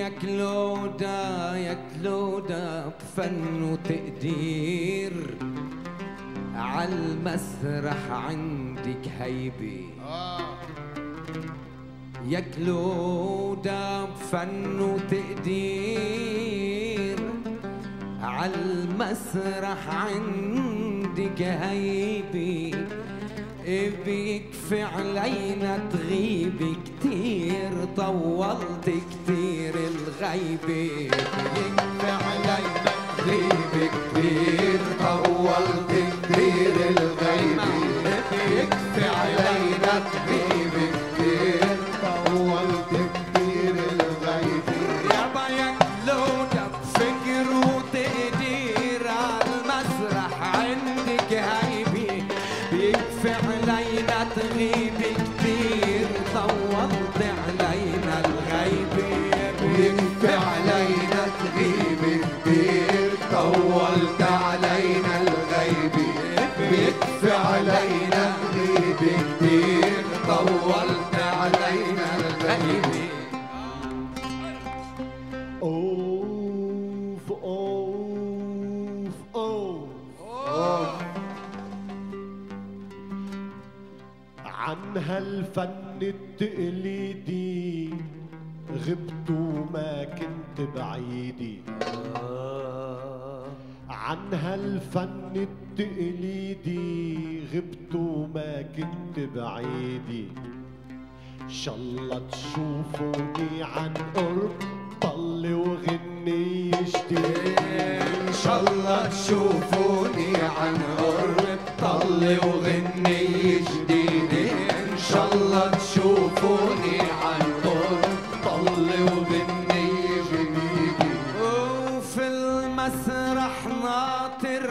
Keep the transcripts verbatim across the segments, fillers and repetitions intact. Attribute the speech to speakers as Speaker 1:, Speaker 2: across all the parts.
Speaker 1: كلودا يا كلودا بفن وتقدير عالمسرح عندك هيبة. يا كلودا بفن وتقدير عالمسرح عندك هيبة. بيكفي علينا تغيبي كتير، طولت كتير الغيبة. بيكفي علينا تغيبي كتير، طولت كتير الغيبة. بيكفي علينا تغيبي كتير، طولت كتير الغيبة. يابا يا كلودا بفكر وتقدير عالمسرح عندك هيبة. بيكفي علينا تغيبي كتير، طولت علينا الغيبة. بيكفي علينا تغيبي كتير، طولت علينا الغيبة. بيكفي علينا تغيبي كتير، طولت علينا الغيبة.
Speaker 2: اوف اوف اوف عن هالفن التقليدي غبت وما كنت بعيدي. عن هالفن التقليدي غبت وما كنت بعيدي. ان شاء الله تشوفوني عن قرب، طل وغني جديد.
Speaker 1: ان شاء الله تشوفوني عن قرب، طل وغني جديد. ان شاء الله تشوفوني عن قرب، طل وغني جديد. وفي المسرح ناطر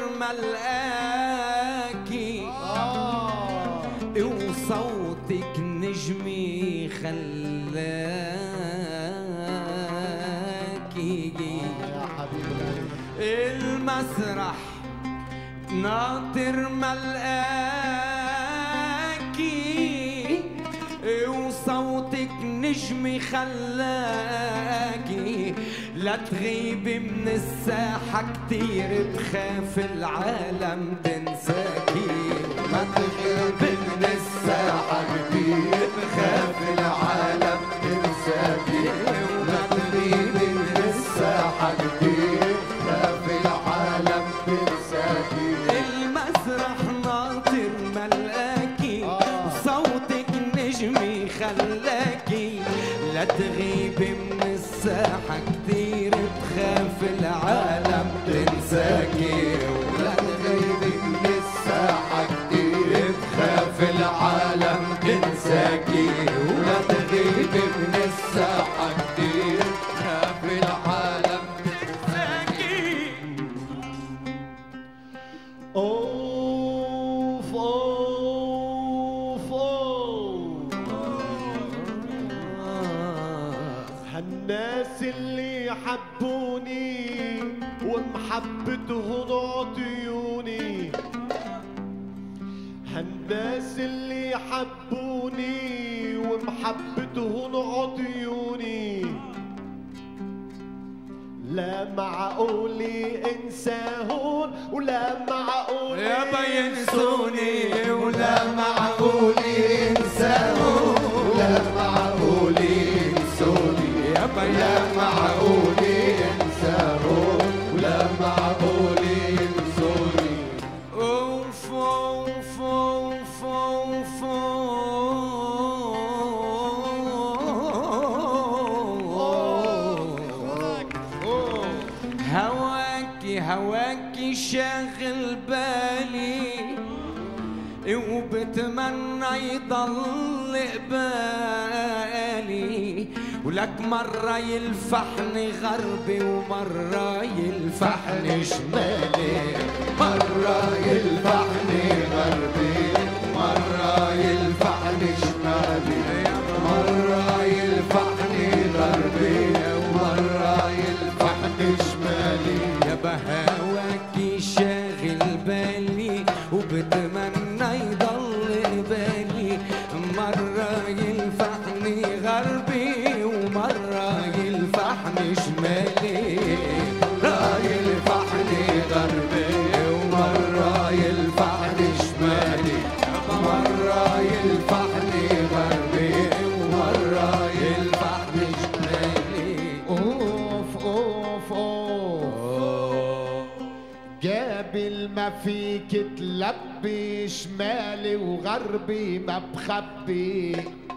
Speaker 1: ملقاكي، وصوتك نجمي خلاكي. المسرح ناطر ملقاكي، وصوتك نجمي خلاكي. لا تغيبي من الساحة كتير، بخاف العالم تنساكي. لا تغيبي من الساحة كتير، بخاف العالم تنساكي. لا تغيبي من الساحة كتير، بخاف العالم تنساكي. المسرح ناطر ملقاكي، وصوتك نجمي خلاكي. لا تغيبي من الساحة كتير، بخاف العالم تنساكي. ولا تغيبي من الساحة كتير، بخاف العالم تنساكي. ولا تغيبي من الساحة كتير، بخاف العالم تنساكي.
Speaker 2: اوف اوف اوف هالناس اللي حبوني ومحبتهم عطيوني. هالناس اللي حبوني ومحبتهم عطيوني. لا معقول انساهن ولا معقول
Speaker 1: يابا ينسوني. ولا معقول ينساهن، ولا معقول ينسوني. يابا لا معقول ينساهن، ولا معقول ينسوني. اوف اوف اوف اوف هواكي هواكي شاغل بالي، وبتمنى يضل قبالي. ولك مرة يلفحني غربي، ومرة يلفحني شمالي. مرة يلفحني غربي، مرة يلفحني شمالي. مرة يلفحني غربي، ومرة يلفحني شمالي. يا بهواكي شاغل بالي، وبتمنى يضل بالي. مرة يلفحني غربي، ومرة يلفحني قابل ما فيك تلبي شمالي وغربي ما بخبي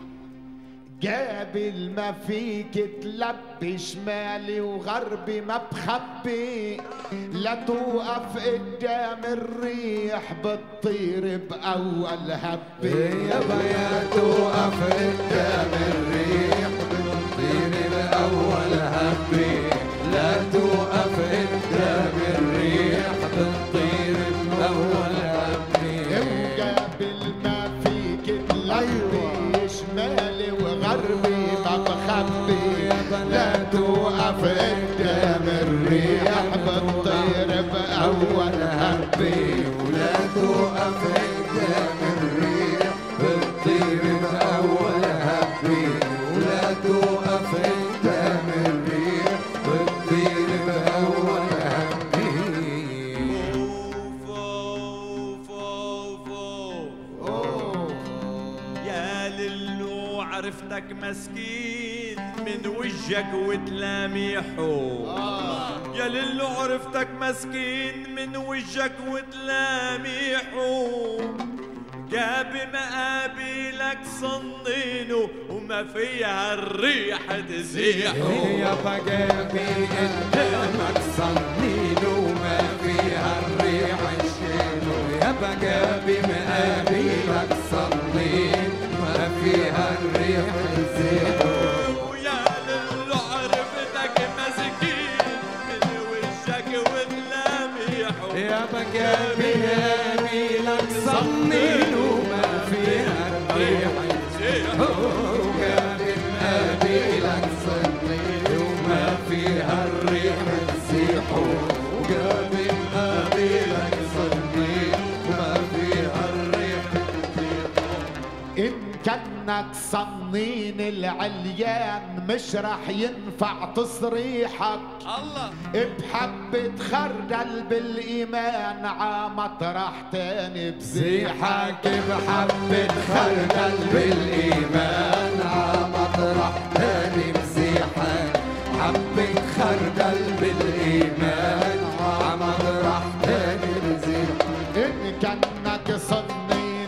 Speaker 1: قابل ما فيك تلبي شمالي وغربي ما بخبي لا توقف قدام الريح بتطير بأول هبي يابا يا توقف قدام الريح بتطير بأول هبي لا توقف قدام الريح بتطير بأول هبي وقابل ما فيك تلبي شمالي وغربي ما بخبي لا توقف قدام الريح بتطير بأول هبي ولا توقف قدام الريح بتطير بأول هبي ولا توقف قدام الريح بتطير بأول هبي
Speaker 3: يا للو عرفتك مسكين من وجهك وتلاميحه يا للو عرفتك مسكين من وجهك وتلاميحه جاب مقابلك صنينه وما فيها الريح تزيحه
Speaker 1: يا بجابي قدامك صنينه وما فيها الريح تشيله يا بجابي مقابلك صنين ما فيها الريح تزيحه
Speaker 3: يا للو عرفتك مسكين من وجهك وتلاميحه
Speaker 1: يا بجابي مقابلك صنين وما فيها الريح تزيحه وجابي مقابلك صنين وما فيها الريح تزيحه وجابي مقابلك صنين وما فيها الريح تزيحه إن كانك صنين العليان مش رح ينفع تصريحك
Speaker 3: الله
Speaker 1: بحبة خردل بالإيمان عمطرح تاني بزيحك بحبة خردل بالإيمان عمطرح تاني بزيحك حبة خردل بالإيمان عمطرح تاني بزيحك إن كانك صنين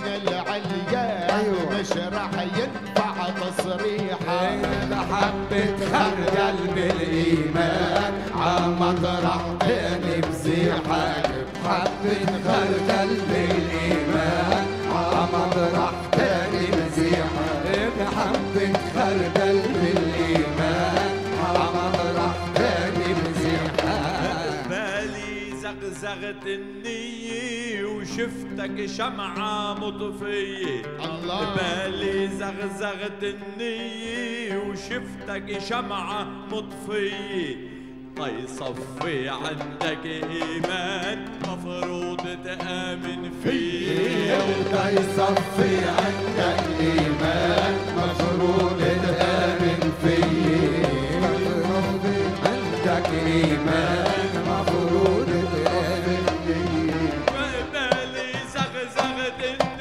Speaker 1: العليان مش رح ينفع تصريحك بحبة خردل بالإيمان عمطرح تاني بزيحك بحبة خردل بالإيمان عمطرح تاني بزيحك بحبة خردل بالإيمان عمطرح تاني بزيحك
Speaker 3: بالي زغزغت النية وشفتك شمعة مطفية
Speaker 1: الله
Speaker 3: بالي زغزغت النية وشفتك شمعة مطفية طي صفي عندك إيمان مفروض تآمن فيه
Speaker 1: وطي صفي عندك إيمان مفروض تآمن فيه مفروض عندك إيمان مفروض تآمن فيه
Speaker 3: بالي زغزغت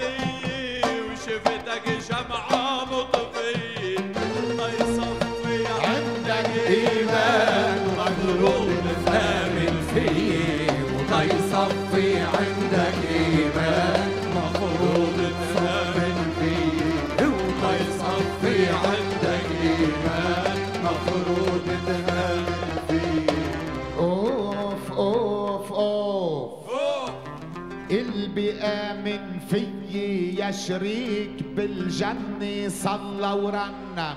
Speaker 3: النية وشفتك شمعة مطفية طي صفي
Speaker 1: عندك إيمان مفروض تآمن فيه وطي صفي عندك إيمان مفروض تآمن فيه وطي صفي عندك إيمان مفروض تآمن فيه أوف أوف أوف اللي بيآمن فيي يا شريك بالجنة صلى ورنم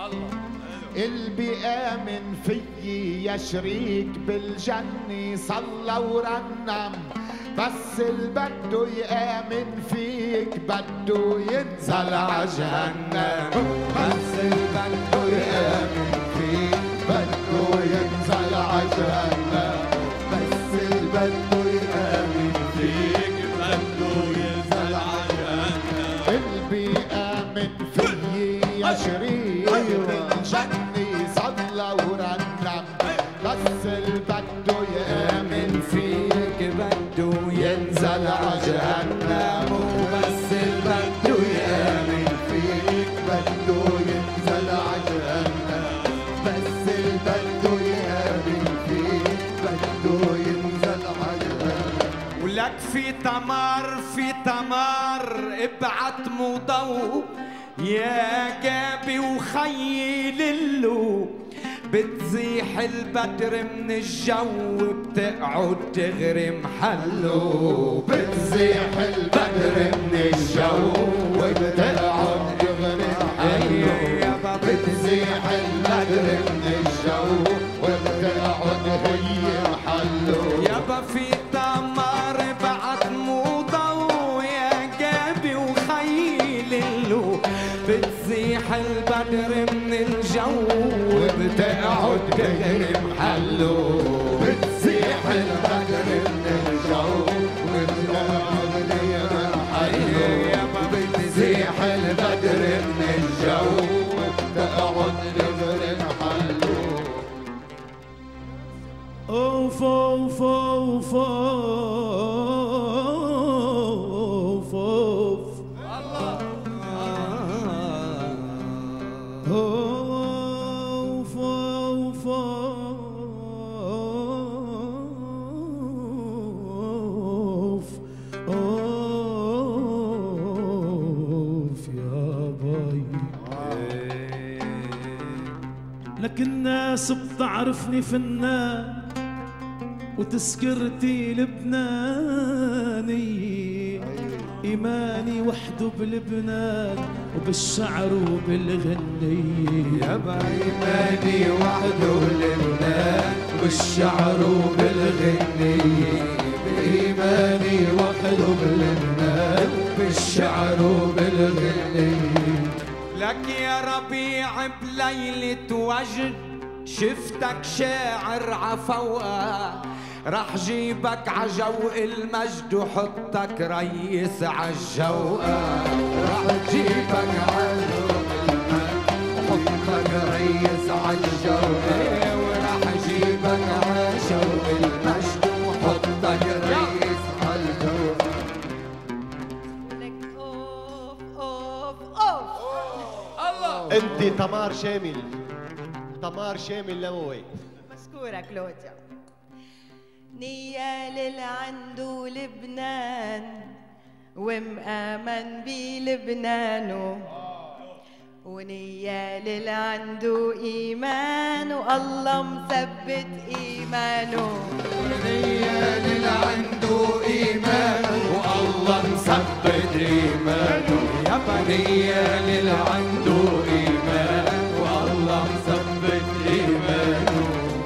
Speaker 1: اللي بيآمن فيي يا شريك بالجنة صلى ورنم بس اللي بده يآمن فيك بده ينزل عجهنم بس اللي بده يآمن فيك بده ينزل عجهنم بس اللي بده يآمن فيك بده ينزل عجهنم اللي بيآمن فيي يا شريك بالجنة صلى ورنم بس اللي بده يآمن فيك بده ينزل عجهنم وبس اللي بده يآمن فيك بده ينزل عجهنم بس اللي بده يآمن فيك بده ينزل عجهنم
Speaker 3: ولك في تمر في تمر ابعت مضو يا جابي وخيل له بتزيح البدر من الجو بتقعد تغرم حلو
Speaker 2: بتزيح البدر من الجو وبتقعد تغرم حلو بتزيح البدر من الجو وبتقعد هي حلو
Speaker 3: يابا في تمر بعت موضة يا جابي وخيل له بتزيح البدر من الجو وبتقعد تغرم حلو
Speaker 2: بتزيح البدر من الجو وبتقعد تغرم حلو بتزيح البدر من الجو وبتقعد تغرم حلو
Speaker 4: اوف اوف اوف اوف اوف اوف اوف اوف اوف يا باي لك الناس بتعرفني فنان وتسكرتي لبناني إيماني وحده بلبنان وبالشعر وبالغنية
Speaker 3: يابا إيماني وحده بلبنان وبالشعر وبالغنية
Speaker 2: بإيماني وحده بلبنان
Speaker 3: وبالشعر وبالغنية لك يا ربيع بليلة وجد شفتك شاعر عفوقة رح جيبك عجو المجد وحطك ريس عالجوقة
Speaker 2: رح جيبك عجو المجد وحطك ريس عالجوقة
Speaker 3: ورح جيبك عجو المجد وحطك ريس
Speaker 2: عالجوقة
Speaker 5: لك اوف اوف اوف
Speaker 3: الله
Speaker 2: انت تمار شامل تمار شامل لموي
Speaker 5: مشكورة كلوديا نيال العنده لبنان ومآمن بلبنانه ونيال العنده إيمان والله مثبت إيمانه
Speaker 3: نيال العنده إيمان والله مثبت إيمانه يابا نيال العنده إيمان والله مثبت إيمانه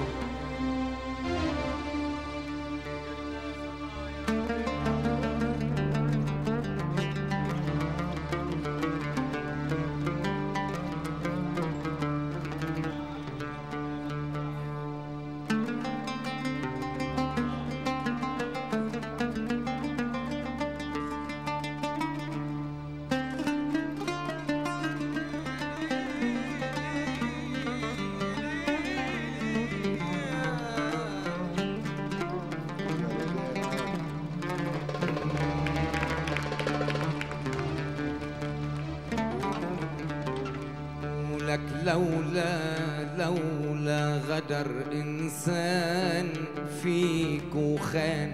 Speaker 3: لك لولا لولا غدر إنسان فيك وخان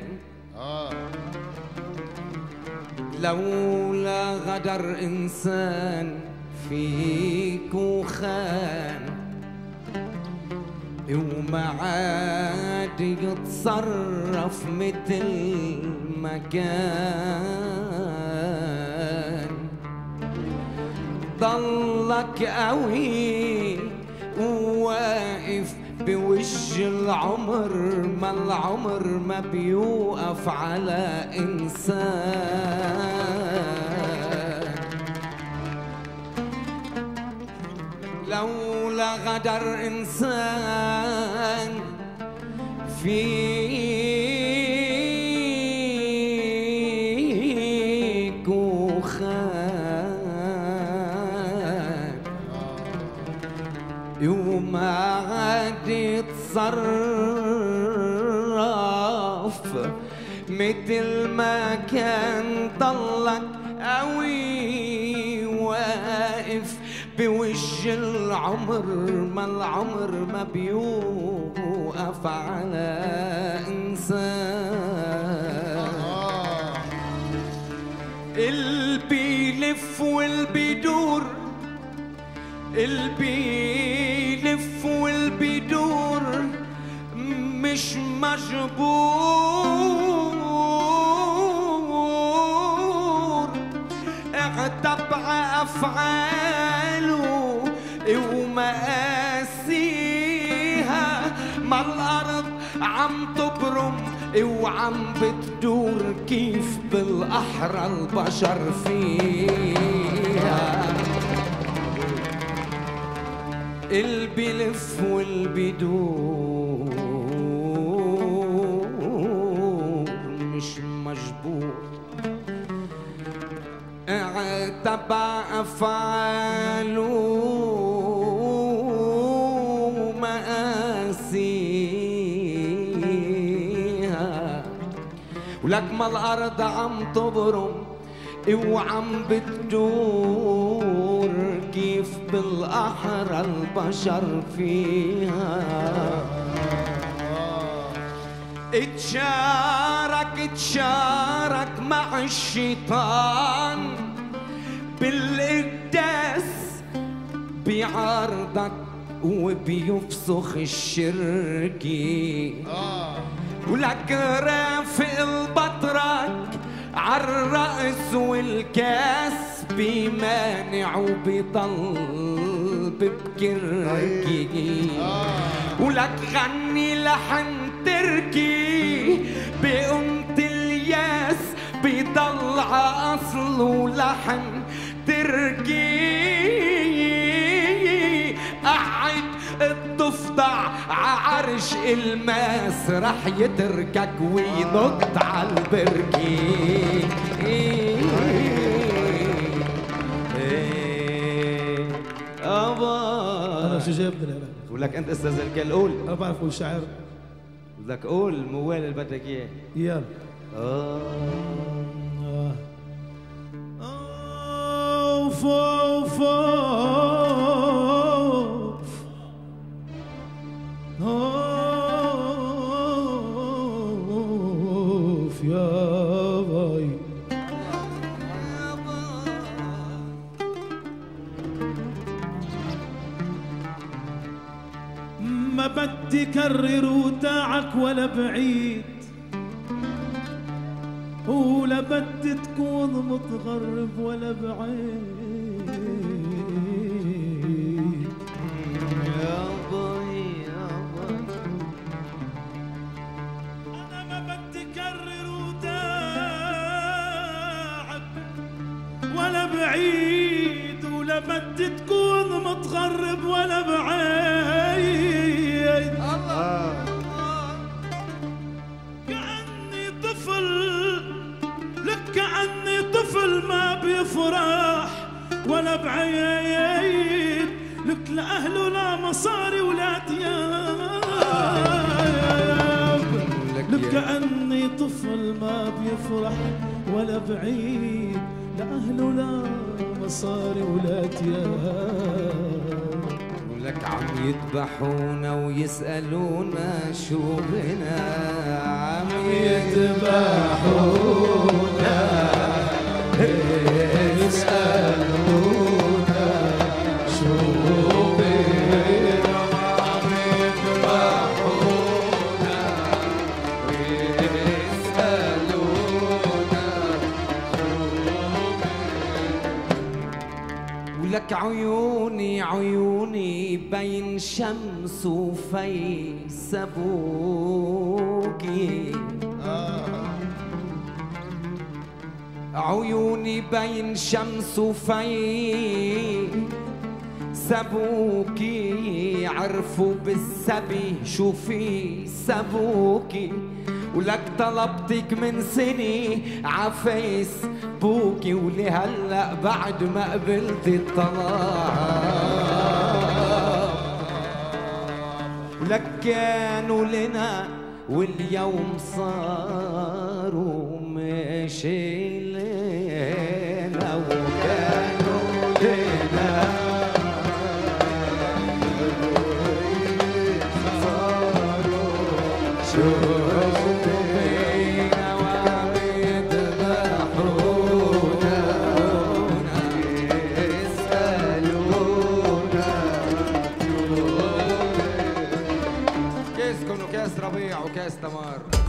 Speaker 3: لولا غدر إنسان فيك وخان وما عاد يتصرف مثل ما كان ضلك قوي وواقف بوش العمر ما العمر ما بيوقف على إنسان لولا غدر إنسان فيك وخان يوم عاد يتصرف مثل ما كان ضلك قوي واقف بوش العمر ما العمر ما بيوقف على إنسان بيلف والبيدور البيلف والبيدور مش مجبور اعتبع افعاله ومقاسيها ما الارض عم تبرم وعم بتدور كيف بالاحرى البشر فيها البيلف والبيدور مش مجبور اعتبع افعاله مقاسيها ولك ما الارض عم تبرم وعم بتدور كيف بالاحرى البشر فيها اتشارك اتشارك مع الشيطان بالقداس بيعارضك وبيفسخ الشركي ولك رافق البطرك عالرأس والكاس بيمانع وبيضل ببكركي ولك غني لحن تركي بقمة الياس بيضل عاصله لحن تركي قعد الضفدع ععرش الماس رح يتركك وينط عالبركي
Speaker 4: انا شو جايبني هلا؟
Speaker 3: ولك انت استاذ الكل قول
Speaker 4: انا بعرف اقول شعر
Speaker 3: بدك قول الموال اللي بدك اياه
Speaker 4: يلا
Speaker 3: اه
Speaker 4: اوف اوف اوف يا باي ما بدي كرر وداعك ولا بعيد ولا بدي تكون متغرب ولا بعيد
Speaker 3: يا باي يا باي
Speaker 4: أنا ما بدي كرر وداعك ولا بعيد ولا بدي تكون متغرب ولا بعيد
Speaker 3: الله
Speaker 4: كأني طفل لك كأني طفل ما بيفرح ولا بعيد لك لا أهل ولا مصاري ولا تياب لك كأني طفل ما بيفرح ولا بعيد لا أهل ولا مصاري ولا تياب
Speaker 3: ولك عم يذبحونا ويسألونا شو بنا عم
Speaker 4: يذبحونا يسألونا شو بنا عم يذبحونا
Speaker 3: ويسألونا ولك عيوني عيوني بين شمس وفيس ابوكي عيوني بين شمس وفيس ابوكي عرفوا بالسبي شو في سبوكي ولك طلبتك من سنة عفيس بوكي ولهلا بعد ما قبلت الطلاق ولك كانوا لنا واليوم صاروا ماشي لنا وكانوا لنا ديسكون وكاس ربيع وكاس تمار.